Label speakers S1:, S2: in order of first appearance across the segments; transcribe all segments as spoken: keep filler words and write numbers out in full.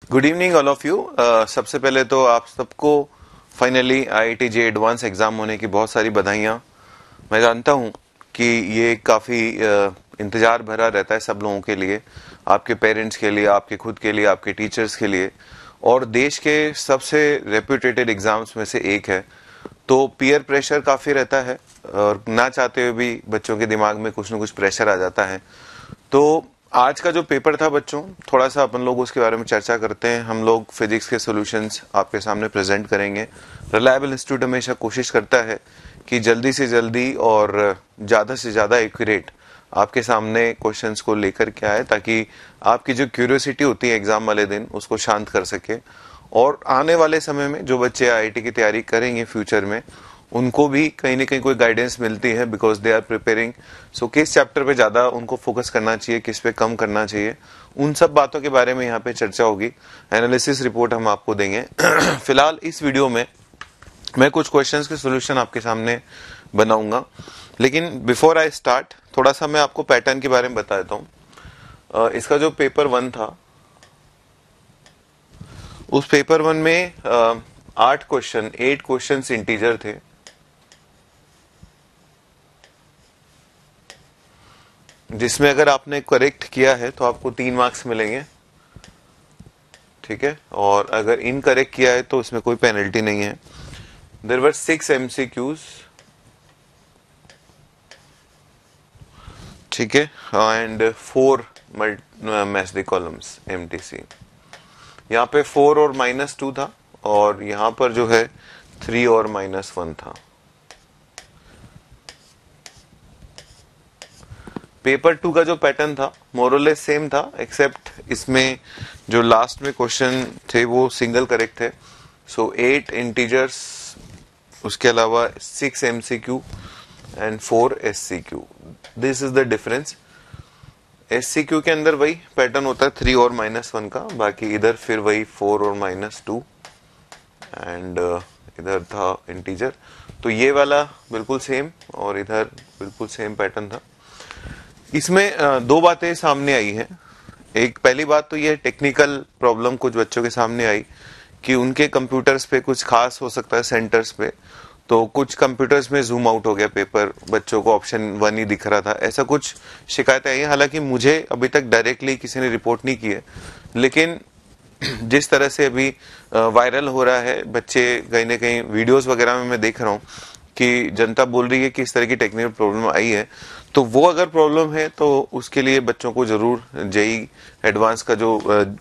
S1: Good evening all of you. सबसे पहले तो आप सबको finally I I T J advance exam होने की बहुत सारी बधाइयाँ। मैं जानता हूँ कि ये काफ़ी uh, इंतज़ार भरा रहता है सब लोगों के लिए, आपके पेरेंट्स के लिए, आपके खुद के लिए, आपके टीचर्स के लिए, और देश के सबसे रेप्यूटेटेड एग्जाम्स में से एक है। तो पीयर प्रेशर काफ़ी रहता है और ना चाहते हुए भी बच्चों के दिमाग में कुछ न कुछ प्रेशर आ जाता है। तो आज का जो पेपर था बच्चों, थोड़ा सा अपन लोग उसके बारे में चर्चा करते हैं। हम लोग फिजिक्स के सॉल्यूशंस आपके सामने प्रेजेंट करेंगे। रिलायबल इंस्टीट्यूट हमेशा कोशिश करता है कि जल्दी से जल्दी और ज़्यादा से ज़्यादा एक्यूरेट आपके सामने क्वेश्चंस को लेकर के आए, ताकि आपकी जो क्यूरियोसिटी होती है एग्जाम वाले दिन उसको शांत कर सके। और आने वाले समय में जो बच्चे आई आई टी की तैयारी करेंगे फ्यूचर में, उनको भी कहीं ना कहीं कोई गाइडेंस मिलती है, because they are preparing. So किस चैप्टर पे ज्यादा उनको फोकस करना चाहिए, किस पे कम करना चाहिए, उन सब बातों के बारे में यहाँ पे चर्चा होगी। एनालिसिस रिपोर्ट हम आपको देंगे। फिलहाल इस वीडियो में मैं कुछ क्वेश्चंस के सॉल्यूशन आपके सामने बनाऊंगा, लेकिन बिफोर आई स्टार्ट थोड़ा सा मैं आपको पैटर्न के बारे में बता देता हूँ। इसका जो पेपर वन था, उस पेपर वन में आठ क्वेश्चन एट क्वेश्चन इंटीजर थे। जिसमें अगर आपने करेक्ट किया है तो आपको तीन मार्क्स मिलेंगे, ठीक है, और अगर इनकरेक्ट किया है तो उसमें कोई पेनल्टी नहीं है। देयर वर सिक्स एमसीक्यूज, ठीक है, and four match the columns MTC. यहाँ पे फोर और माइनस टू था, और यहाँ पर जो है थ्री और माइनस वन था। पेपर टू का जो पैटर्न था मोरलेस सेम था, एक्सेप्ट इसमें जो लास्ट में क्वेश्चन थे वो सिंगल करेक्ट थे। सो एट इंटीजर्स, उसके अलावा six MCQ and four SCQ. This is the difference. SCQ के अंदर वही पैटर्न होता है थ्री और माइनस वन का, बाकी इधर फिर वही फोर और माइनस टू, एंड इधर था इंटीजर। तो ये वाला बिल्कुल सेम और इधर बिल्कुल सेम पैटर्न था। इसमें दो बातें सामने आई हैं। एक पहली बात तो ये टेक्निकल प्रॉब्लम कुछ बच्चों के सामने आई कि उनके कंप्यूटर्स पे कुछ खास हो सकता है सेंटर्स पे, तो कुछ कंप्यूटर्स में जूम आउट हो गया पेपर, बच्चों को ऑप्शन वन ही दिख रहा था, ऐसा कुछ शिकायतें आई हैं। हालांकि मुझे अभी तक डायरेक्टली किसी ने रिपोर्ट नहीं की है, लेकिन जिस तरह से अभी वायरल हो रहा है, बच्चे कहीं ना कहीं वीडियोस वगैरह में मैं देख रहा हूँ कि जनता बोल रही है कि इस तरह की टेक्निकल प्रॉब्लम आई है। तो वो अगर प्रॉब्लम है तो उसके लिए बच्चों को जरूर जेई एडवांस का जो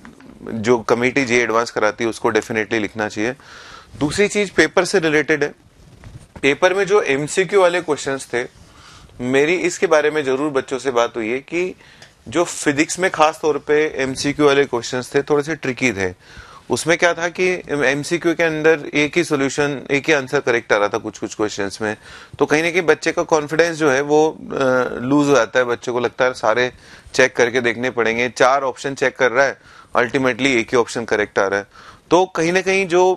S1: जो कमेटी जेई एडवांस कराती है उसको डेफिनेटली लिखना चाहिए। दूसरी चीज पेपर से रिलेटेड है। पेपर में जो एमसीक्यू वाले क्वेश्चंस थे, मेरी इसके बारे में जरूर बच्चों से बात हुई है कि जो फिजिक्स में खास तौर पे एमसीक्यू वाले क्वेश्चंस थे थोड़े से ट्रिकी थे। उसमें क्या था कि एमसीक्यू के अंदर एक ही सॉल्यूशन, एक ही आंसर करेक्ट आ रहा था कुछ कुछ क्वेश्चंस में। तो कहीं ना कहीं बच्चे का कॉन्फिडेंस जो है वो लूज हो जाता है। बच्चे को लगता है सारे चेक करके देखने पड़ेंगे, चार ऑप्शन चेक कर रहा है, अल्टीमेटली एक ही ऑप्शन करेक्ट आ रहा है। तो कहीं ना कहीं जो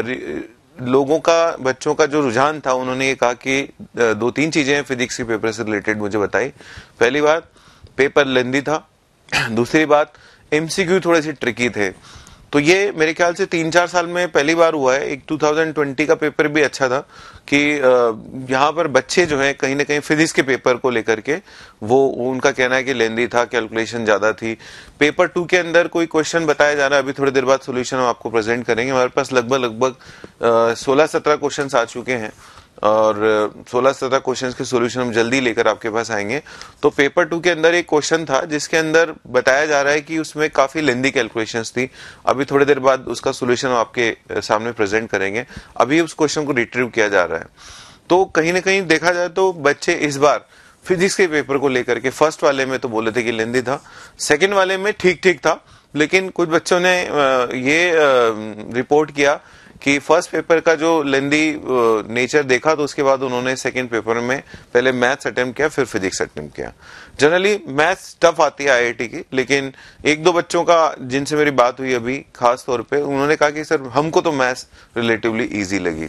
S1: लोगों का, बच्चों का जो रुझान था, उन्होंने ये कहा कि दो तीन चीजें फिजिक्स के पेपर से रिलेटेड मुझे बताई। पहली बात, पेपर लेंदी था। दूसरी बात, एमसीक्यू थोड़े से ट्रिकी थे। तो ये मेरे ख्याल से तीन चार साल में पहली बार हुआ है। एक दो हज़ार बीस का पेपर भी अच्छा था कि यहाँ पर बच्चे जो है कहीं ना कहीं फिजिक्स के पेपर को लेकर के, वो उनका कहना है कि लेंदी था, कैलकुलेशन ज्यादा थी। पेपर टू के अंदर कोई क्वेश्चन बताया जा रहा है, अभी थोड़ी देर बाद सोल्यूशन हम आपको प्रेजेंट करेंगे। हमारे पास लगभग लगभग सोलह सत्रह क्वेश्चन आ चुके हैं, और सोलह सत्रह क्वेश्चंस के सॉल्यूशन हम जल्दी लेकर आपके पास आएंगे। तो पेपर टू के अंदर एक क्वेश्चन था जिसके अंदर बताया जा रहा है कि उसमें काफी लेंदी कैलकुलेशंस थी। अभी थोड़ी देर बाद उसका सॉल्यूशन हम आपके सामने प्रेजेंट करेंगे। अभी उस क्वेश्चन को रिट्रीव किया जा रहा है। तो कहीं ना कहीं देखा जाए तो बच्चे इस बार फिजिक्स के पेपर को लेकर के, फर्स्ट वाले में तो बोले थे कि लेंदी था, सेकेंड वाले में ठीक ठीक था, लेकिन कुछ बच्चों ने ये रिपोर्ट किया कि फर्स्ट पेपर का जो लेंदी नेचर देखा, तो उसके बाद उन्होंने सेकंड पेपर में पहले मैथ्स अटेम्प्ट किया, फिर फिजिक्स अटेम्प्ट किया। जनरली मैथ्स टफ आती है आईआईटी की, लेकिन एक दो बच्चों का जिनसे मेरी बात हुई अभी खास तौर पे, उन्होंने कहा कि सर हमको तो मैथ्स रिलेटिवली इजी लगी।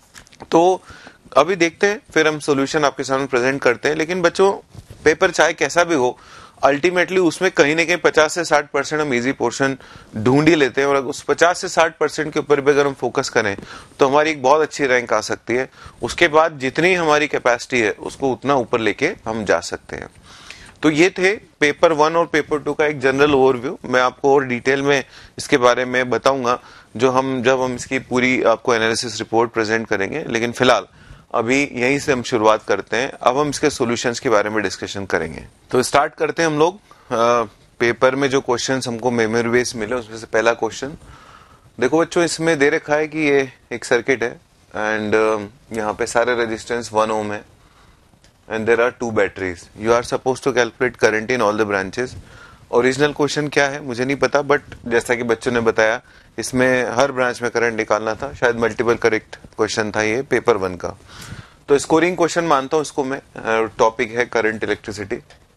S1: तो अभी देखते हैं, फिर हम सॉल्यूशन आपके सामने प्रेजेंट करते हैं। लेकिन बच्चों, पेपर चाहे कैसा भी हो, अल्टीमेटली उसमें कहीं ना कहीं पचास से साठ परसेंट हम इजी पोर्शन ढूंढ ही लेते हैं, और उस पचास से साठ परसेंट के ऊपर भी अगर हम फोकस करें तो हमारी एक बहुत अच्छी रैंक आ सकती है। उसके बाद जितनी हमारी कैपेसिटी है उसको उतना ऊपर लेके हम जा सकते हैं। तो ये थे पेपर वन और पेपर टू का एक जनरल ओवरव्यू। मैं आपको और डिटेल में इसके बारे में बताऊंगा जो हम जब हम इसकी पूरी आपको एनालिसिस रिपोर्ट प्रेजेंट करेंगे, लेकिन फिलहाल अभी यहीं से हम शुरुआत करते हैं। अब हम इसके सॉल्यूशंस के बारे में डिस्कशन करेंगे। तो स्टार्ट करते हैं हम लोग। आ, पेपर में जो क्वेश्चंस हमको मेमोरी बेस मिले उसमें से पहला क्वेश्चन देखो बच्चों, इसमें दे रखा है कि ये एक सर्किट है एंड uh, यहाँ पे सारे रेजिस्टेंस वन ओम है and there are two batteries. You are suppose to calculate current in all the branches. Original question क्या है मुझे नहीं पता, बट जैसा कि बच्चों ने बताया इसमें हर ब्रांच में करंट निकालना था। शायद मल्टीपल करेक्ट क्वेश्चन था ये पेपर वन का। तो स्कोरिंग क्वेश्चन मानता हूं इसको मैं। टॉपिक है करंट इलेक्ट्रिसिटी।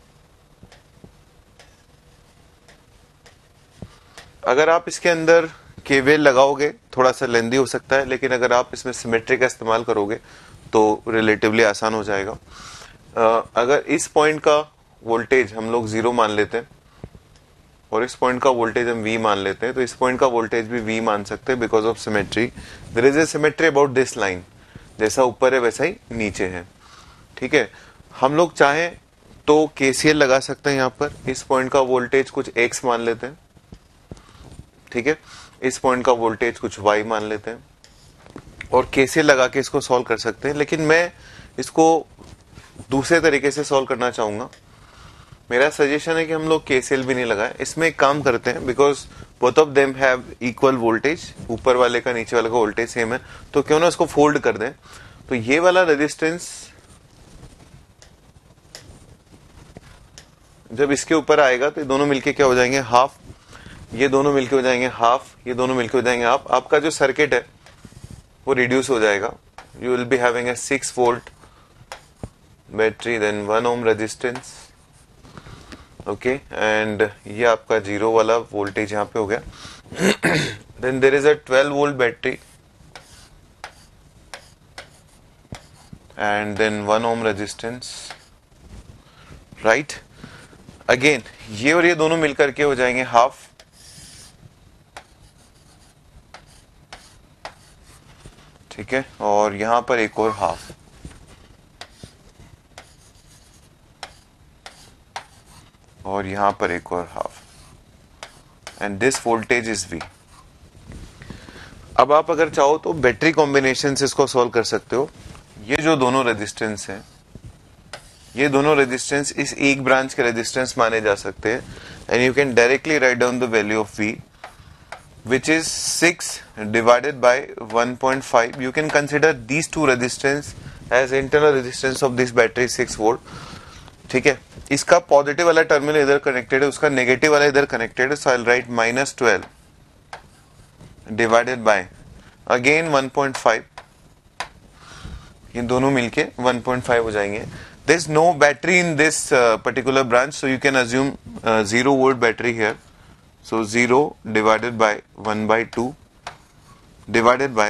S1: अगर आप इसके अंदर केवीएल लगाओगे थोड़ा सा लेंदी हो सकता है, लेकिन अगर आप इसमें सिमेट्री का इस्तेमाल करोगे तो रिलेटिवली आसान हो जाएगा। uh, अगर इस पॉइंट का वोल्टेज हम लोग जीरो मान लेते हैं और इस पॉइंट का वोल्टेज हम V मान लेते हैं, तो इस पॉइंट का वोल्टेज भी V मान सकते हैं because of symmetry. There is a symmetry about this line, जैसा ऊपर है वैसा ही नीचे है। ठीक है, हम लोग चाहें तो केसीएल लगा सकते हैं यहाँ पर। इस पॉइंट का वोल्टेज कुछ X मान लेते हैं, ठीक है, इस पॉइंट का वोल्टेज कुछ Y मान लेते हैं और केसीएल लगा के इसको सॉल्व कर सकते हैं। लेकिन मैं इसको दूसरे तरीके से सॉल्व करना चाहूंगा। मेरा सजेशन है कि हम लोग केसीएल भी नहीं लगाएं। इसमें एक काम करते हैं, because both of them have equal voltage, ऊपर वाले का नीचे वाले का वोल्टेज सेम है, तो क्यों ना इसको फोल्ड कर दें। तो ये वाला रेजिस्टेंस जब इसके ऊपर आएगा तो ये दोनों मिलके क्या हो जाएंगे, हाफ। ये दोनों मिलके हो जाएंगे हाफ, ये दोनों मिलके हो जाएंगे हाफ। आपका जो सर्किट है वो रिड्यूस हो जाएगा। You will be having a six volt battery, then one ohm resistance, okay, and ये आपका जीरो वाला वोल्टेज यहाँ पे हो गया। Then there is a twelve volt battery and then one ohm resistance, right. Again ये और ये दोनों मिलकर के हो जाएंगे हाफ, ठीक है, और यहां पर एक और हाफ। और यहां पर एक और half and this voltage is V। अब आप अगर चाहो तो बैटरी कॉम्बिनेशन से इसको सॉल्व कर सकते हो। ये जो दोनों रेजिस्टेंस हैं, ये दोनों रेजिस्टेंस इस एक ब्रांच के रेजिस्टेंस माने जा सकते हैं and you can directly write down the value of V which is six divided by one point five. You can consider these two resistance as internal resistance of this battery six volt. ठीक है, इसका positive वाला terminal इधर connected है, उसका negative वाला इधर connected है, so I will write minus twelve divided by again one point five. ये दोनों मिलके वन पॉइंट फाइव हो जाएंगे। There is no battery in this particular branch, so you can assume zero volt battery here. So zero divided by one by two divided by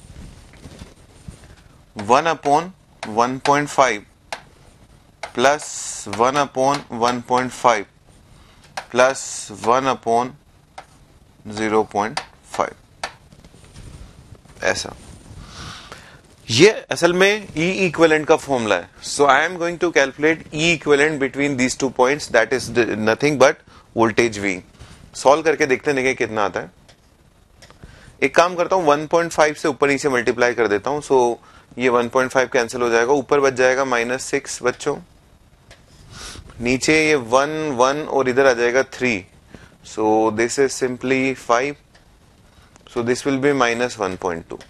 S1: one upon one point five plus one upon one point five plus one upon zero point five। ऐसा ये असल में E equivalent का formula है। So I am going to calculate E equivalent between these two points, that is nothing but voltage V। Solve करके देखते हैं कितना आता है। एक काम करता हूं, वन पॉइंट फाइव से ऊपर नीचे मल्टीप्लाई कर देता हूं। सो ये वन पॉइंट फाइव कैंसिल हो जाएगा, ऊपर बच जाएगा माइनस सिक्स बच्चों, नीचे ये वन वन और इधर आ जाएगा three. So this is simply five, so this will be minus one point two.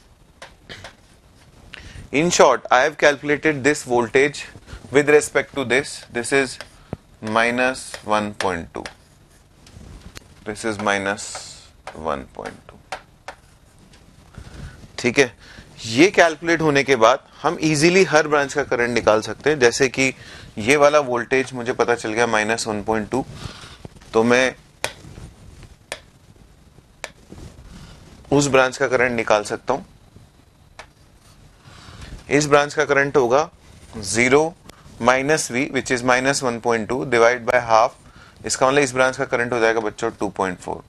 S1: In short I have calculated this voltage with respect to this, this is minus one point two, this is minus one point two. ठीक है, ये calculate होने के बाद हम easily हर branch का current निकाल सकते हैं। जैसे कि ये वाला वोल्टेज मुझे पता चल गया माइनस वन पॉइंट टू, तो मैं उस ब्रांच का करंट निकाल सकता हूं। इस ब्रांच का करंट होगा zero minus V which is minus one point two divide by half इसका मतलब इस ब्रांच का करंट हो जाएगा बच्चों टू पॉइंट फोर।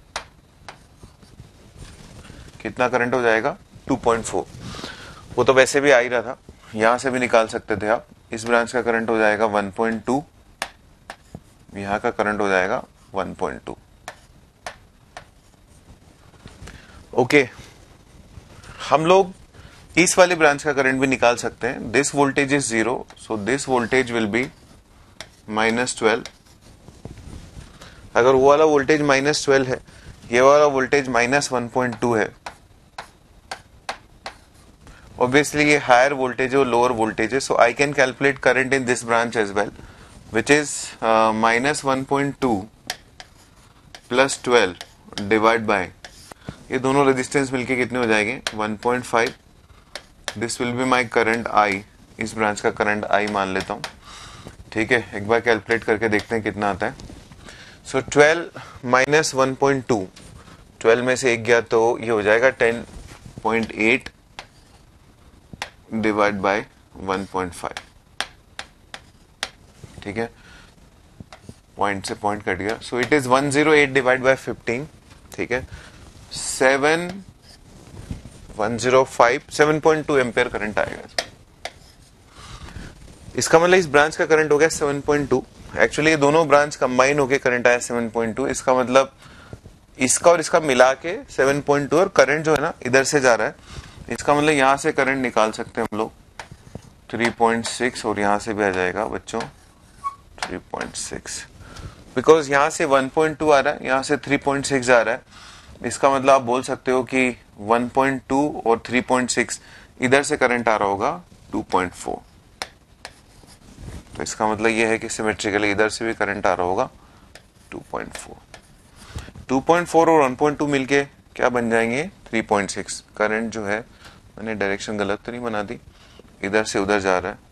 S1: कितना करंट हो जाएगा? Two point four. वो तो वैसे भी आ ही रहा था, यहां से भी निकाल सकते थे आप। इस ब्रांच का करंट हो जाएगा वन पॉइंट टू, यहां का करंट हो जाएगा वन पॉइंट टू। ओके, हम लोग इस वाले ब्रांच का करंट भी निकाल सकते हैं। This voltage is zero, so this voltage will be minus twelve. अगर वो वाला वोल्टेज माइनस ट्वेल्व है, ये वाला voltage minus one point two है, ऑब्वियसली ये हायर वोल्टेज और लोअर वोल्टेज है, so I can calculate current in this branch as well, which is minus one point two plus twelve divide by, ये दोनों resistance मिलके कितने हो जाएंगे? One point five. This will B my current I, इस branch का current I मान लेता हूं। ठीक है, एक बार कैलकुलेट करके देखते हैं कितना आता है। So twelve minus one point two, twelve में से एक गया तो ये हो जाएगा ten point eight divide by one point five. ठीक है, पॉइंट से पॉइंट कट गया, so it is one zero eight divide by fifteen. ठीक है, seven one zero five, seven point two ampere current आएगा। इसका मतलब इस ब्रांच का करंट हो गया सेवन पॉइंट टू। एक्चुअली ये दोनों ब्रांच कंबाइन होके करंट आया सेवन पॉइंट टू। इसका मतलब इसका और इसका मिला के सेवन पॉइंट टू, और करंट जो है ना इधर से जा रहा है, इसका मतलब यहां से करंट निकाल सकते हैं हम लोग थ्री पॉइंट सिक्स, और यहां से भी आ जाएगा बच्चों थ्री पॉइंट सिक्स, बिकॉज यहां से वन पॉइंट टू आ रहा है, यहां से थ्री पॉइंट सिक्स आ रहा है। इसका मतलब आप बोल सकते हो कि वन पॉइंट टू और थ्री पॉइंट सिक्स इधर से करंट आ रहा होगा टू पॉइंट फोर। तो इसका मतलब यह है कि सिमेट्रिकली इधर से भी करंट आ रहा होगा two point four. Two point four और वन पॉइंट टू मिलके क्या बन जाएंगे? Three point six. करंट जो है, मैंने डायरेक्शन गलत तो नहीं बना दी, इधर से उधर जा रहा है,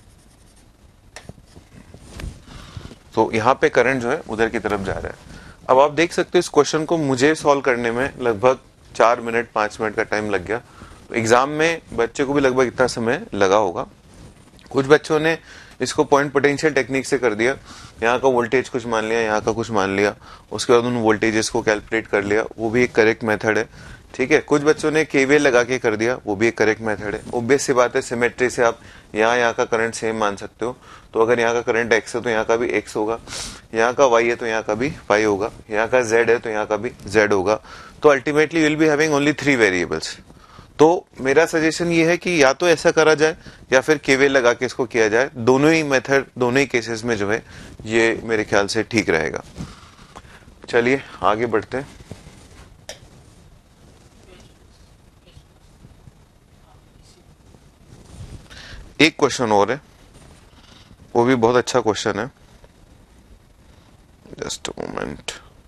S1: तो यहां पे करंट जो है उधर की तरफ जा रहा है। अब आप देख सकते हो इस क्वेश्चन को मुझे सॉल्व करने में लगभग चार मिनट पांच मिनट का टाइम लग गया। तो एग्जाम में बच्चे को भी लगभग इतना समय लगा होगा। कुछ बच्चों ने इसको पॉइंट पोटेंशियल टेक्निक से कर दिया, यहाँ का वोल्टेज कुछ मान लिया, यहाँ का कुछ मान लिया, उसके बाद उन वोल्टेजेस को कैलकुलेट कर लिया, वो भी एक करेक्ट मेथड है। ठीक है, कुछ बच्चों ने केवीएल लगा के कर दिया, वो भी एक करेक्ट मेथड है। ऑब्वियस सी बात है, सिमेट्री से आप यहाँ यहाँ का करंट सेम मान सकते हो। तो अगर यहाँ का करंट एक्स है तो यहाँ का भी एक्स होगा, यहाँ का वाई है तो यहाँ का भी वाई होगा, यहाँ का जेड है तो यहाँ का भी जेड होगा। तो ultimately you will be having only three variables. तो मेरा सजेशन ये है कि या तो ऐसा करा जाए या फिर केवीएल लगा के इसको किया जाए। दोनों ही मेथड, दोनों ही केसेस में जो है ये मेरे ख्याल से ठीक रहेगा। चलिए आगे बढ़ते हैं। एक क्वेश्चन और है, वो भी बहुत अच्छा क्वेश्चन है। Just a moment.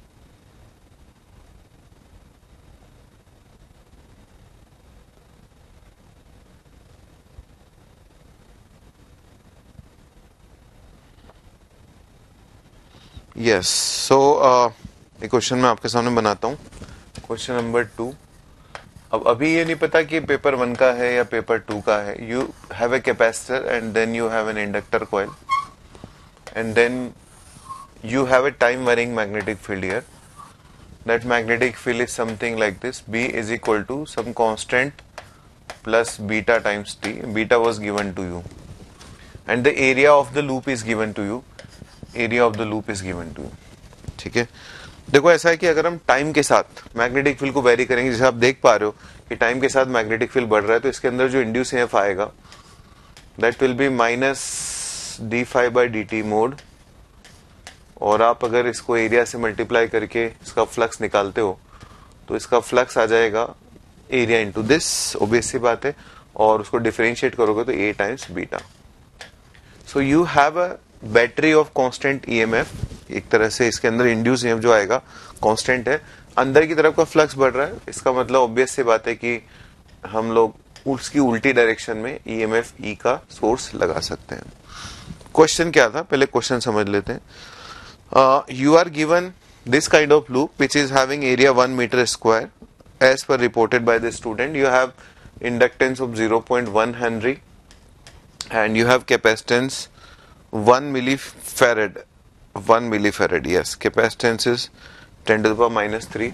S1: Yes, so एक क्वेश्चन मैं आपके सामने बनाता हूँ, क्वेश्चन नंबर टू। अब अभी ये नहीं पता कि पेपर वन का है या पेपर टू का है। You have a capacitor and then you have an inductor coil and then you have a time varying magnetic field here. That magnetic field is something like this. B is equal to some constant plus beta times t. Beta was given to you and the area of the loop is given to you. Area of the loop is given to you. ठीक है, देखो ऐसा है कि अगर हम time के साथ मैग्नेटिक फील्ड को वेरी करेंगे, जैसे आप देख पा रहे हो कि टाइम के साथ मैग्नेटिक फील्ड बढ़ रहा है, तो इसके अंदर जो इंड्यूस ईएमएफ आएगा that will be minus D phi by D T mod. और आप अगर इसको एरिया से मल्टीप्लाई करके इसका फ्लक्स निकालते हो तो इसका फ्लक्स आ जाएगा एरिया इंटू दिस, ओबियस सी बात है, और उसको डिफरेंशिएट करोगे तो A times beta. So you have a battery of constant EMF. एक तरह से इसके अंदर इंड्यूस ईएमएफ जो आएगा कांस्टेंट है, अंदर की तरफ का फ्लक्स बढ़ रहा है। इसका मतलब ऑब्वियस सी बात है कि हम लोग उसकी उल्टी डायरेक्शन में ईएमएफ ई का सोर्स लगा सकते हैं। क्वेश्चन क्या था, पहले क्वेश्चन समझ लेते हैं। Uh, you are given this kind of loop which is having area one meter square as per reported by the student. You have inductance of zero point one Henry and you have capacitance one millifarad one millifarad. Yes, capacitance is ten to the power minus three.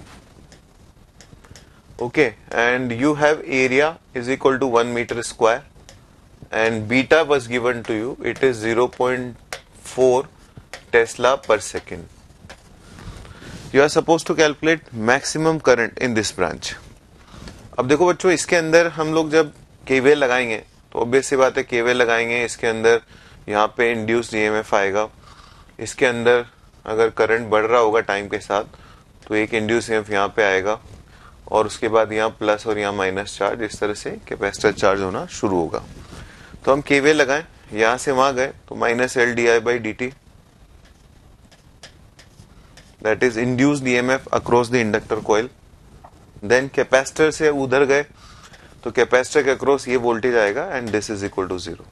S1: Okay, and you have area is equal to one meter square, and beta was given to you. It is zero point four Tesla per second. You are supposed to calculate maximum current in this branch. अब देखो बच्चों, इसके अंदर हम लोग जब KVL लगाएंगे तो ऑब्वियस सी बात है, केवीएल लगाएंगे, इसके अंदर यहाँ पे इंड्यूस्ड ईएमएफ आएगा. इसके अंदर अगर करंट बढ़ रहा होगा टाइम के साथ तो एक इंड्यूस ईएमएफ यहाँ पे आएगा, और उसके बाद यहाँ प्लस और यहाँ माइनस चार्ज, इस तरह से कैपेसिटर चार्ज होना शुरू होगा. तो हम केवीएल लगाएं, यहाँ से वहां गए तो minus L D I by D T, that is induced EMF across the inductor coil. Then capacitor से उधर गए तो कैपेसिटर के अक्रॉस ये वोल्टेज आएगा, and this is equal to zero.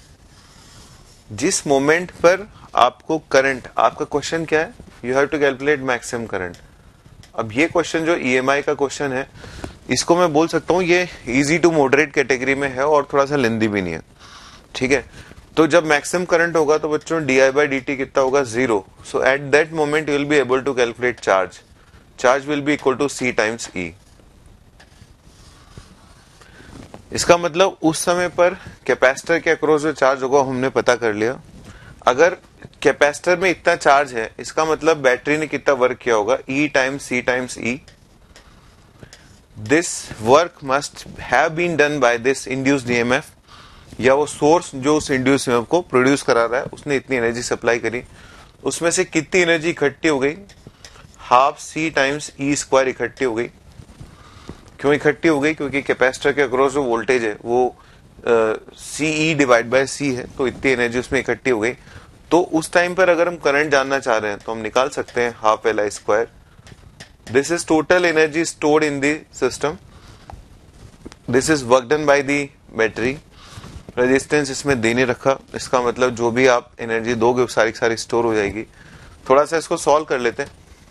S1: जिस मोमेंट पर आपको करंट, आपका क्वेश्चन क्या है, you have to calculate maximum current. अब ये क्वेश्चन जो ईएमआई का क्वेश्चन है, इसको मैं बोल सकता हूँ ये इजी टू मॉडरेट कैटेगरी में है और थोड़ा सा लेंदी भी नहीं है. ठीक है, तो जब मैक्सिमम करंट होगा तो बच्चों D I by D T कितना होगा, zero. So at that moment you will be able to calculate charge. Charge will be equal to C times E. इसका मतलब उस समय पर कैपेसिटर के अक्रॉस जो चार्ज होगा हमने पता कर लिया. अगर कैपेसिटर में इतना चार्ज है, इसका मतलब बैटरी ने कितना वर्क किया होगा, E times C times E. This work must have been done by this induced EMF, या वो सोर्स जो उस इंड्यूस्ड ईएमएफ को प्रोड्यूस करा रहा है उसने इतनी एनर्जी सप्लाई करी, उसमें से कितनी एनर्जी इकट्ठी हो गई, half C times E square इकट्ठी हो गई. क्यों इकट्ठी हो गई, क्योंकि कैपेसिटर के अक्रॉस जो वोल्टेज है वो सी ई डिवाइड बाय सी है, तो इतनी एनर्जी उसमें इकट्ठी हो गई. तो उस टाइम पर अगर हम करंट जानना चाह रहे हैं तो हम निकाल सकते हैं half L I square. This is total energy stored in the system. This is work done by the battery. Resistance इसमें देने रखा, इसका मतलब जो भी आप एनर्जी दोगे वो सारी सारी स्टोर हो जाएगी. थोड़ा सा इसको सॉल्व कर लेते हैं.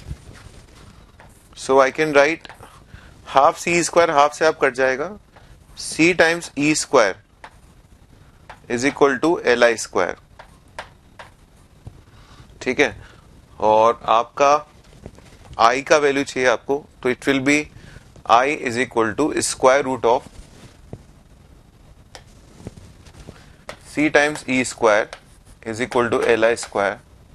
S1: So I can write half C square, half से आप कट जाएगा, C times E square is equal to L I square. ठीक है, और आपका आई का वैल्यू चाहिए आपको, तो it will be I is equal to square root of C times E square is equal to L I square.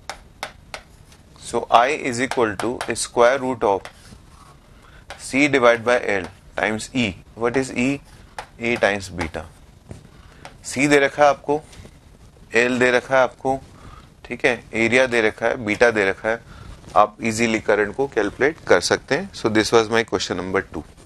S1: So I is equal to square root of C divide by L times E. What is E? A times beta. C दे रखा है आपको, L दे रखा है आपको, ठीक है, area दे रखा है, बीटा दे रखा है. आप इजीली करंट को कैलकुलेट कर सकते हैं. So this was my question number to.